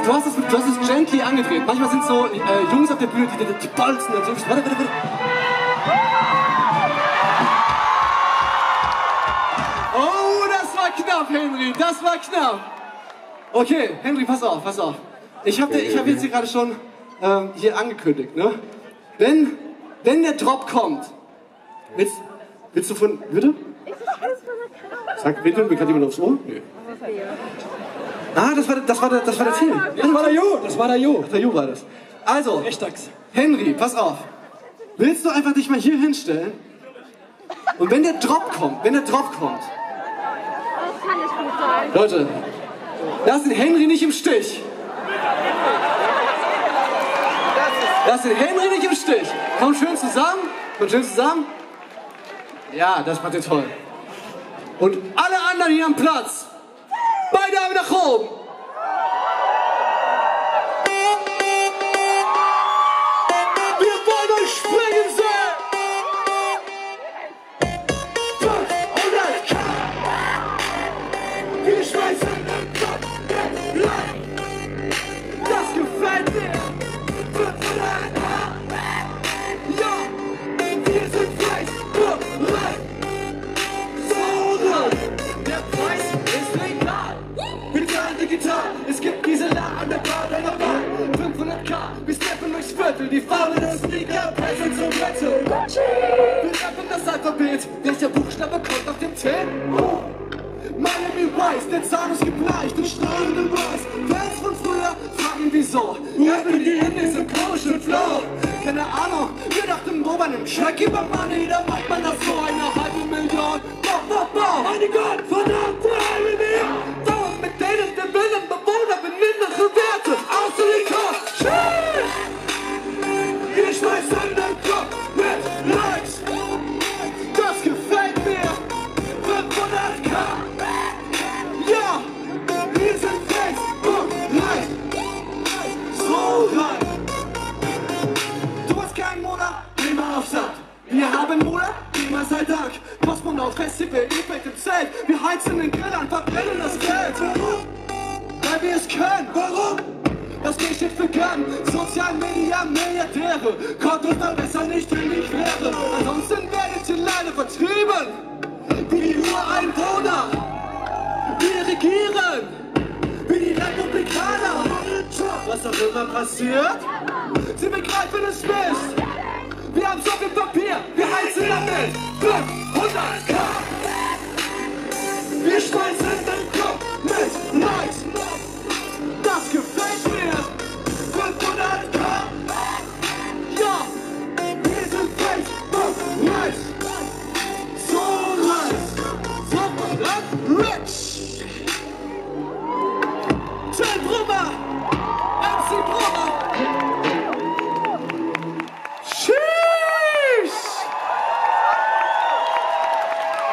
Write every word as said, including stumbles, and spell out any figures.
du hast es, du hast es gently angedreht. Manchmal sind so äh, Jungs auf der Bühne, die, die, die bolzen und so. Warte, warte, warte. Oh, das war knapp, Henry. Das war knapp. Okay, Henry, pass auf, pass auf. Ich habe ich hab jetzt hier gerade schon ähm, hier angekündigt, ne? Wenn, wenn der Drop kommt, willst, willst du von... Bitte? Sag, bitte, mir kann jemand aufs Ohr? Nee. Ah, das war, das war, der, das war der Film. Das war der Jo, das war der Jo. Der Jo war das. Also, Henry, pass auf. Willst du einfach dich mal hier hinstellen? Und wenn der Drop kommt, wenn der Drop kommt... Das kann nicht gut sein. Leute, lass den Henry nicht im Stich. Lass den Henry nicht im Stich. Komm schön zusammen. Komm schön zusammen. Ja, das macht ihr toll. Und alle anderen hier am Platz. Beide Arme nach oben. Wir wollen euch springen sehen. fünfhundert K. Wir schmeißen den Kopf mit Leid. Das gefällt mir. fünfhundert K. Ja, wir sind frei. bereit. So rein. Der Preis ist legal. Bezahlen digital. Es gibt diese an der Bar deiner Wahl. fünfhundert K. Wir steppen durchs Viertel. Die Farbe des Sneaker. Preise zum Wette. Wir rappen das Alphabet. Welcher Buchstabe kommt auf den T? Miami Vice, der Zahn ist gebleicht und strahlenden Weiß. Fans von früher fragen wieso. Rappen die Handys im komischen Flow. Keine Ahnung, wir dachten, wo man im Track über Money, da macht man das so eine halbe Million. Boah, boah, boah, meine Gott, verdammt, drei Millionen. Dauert mit denen, der Willen, Bewohner, bin mindere Werte. Außer die Kost, wir schmeißen den Kopf mit Likes. Das gefällt mir. fünfhundert K. Ja, wir sind Facebook live. So rein. Du hast keinen Monat, dreh mal auf Sack. Wir haben Monat, niemals Alltag. Kosmonaut, Festival, Effekt im Zelt. Wir heizen den Grill an, verbrennen das Geld. Warum? Weil wir es können. Warum? Das G steht für Gun. Sozial Media Milliardäre. Gott uns dann besser nicht, wenn ich wäre. Ansonsten werdet ihr leider vertrieben. Wie die Ureinwohner. Wir regieren. Wie die Republikaner. Was auch immer passiert, sie begreifen es nicht. Wir haben so viel Papier, wir heizen damit. fünfhundert K. Wir schmeißen den Kopf mit Likes. Das gefällt mir. fünfhundert K. Ja, wir sind Facebook Likes. So nice. So verdammt rich.